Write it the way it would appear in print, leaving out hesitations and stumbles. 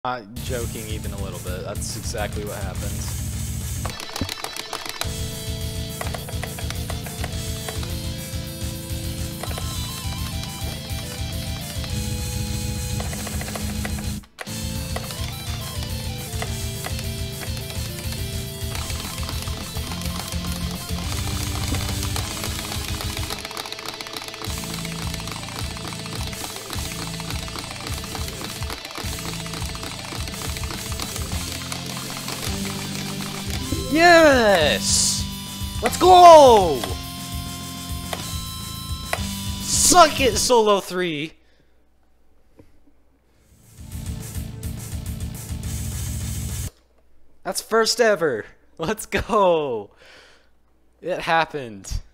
Not joking even a little bit. That's exactly what happens. Yes! Let's go! Suck it, Solo 3! That's first ever! Let's go! It happened.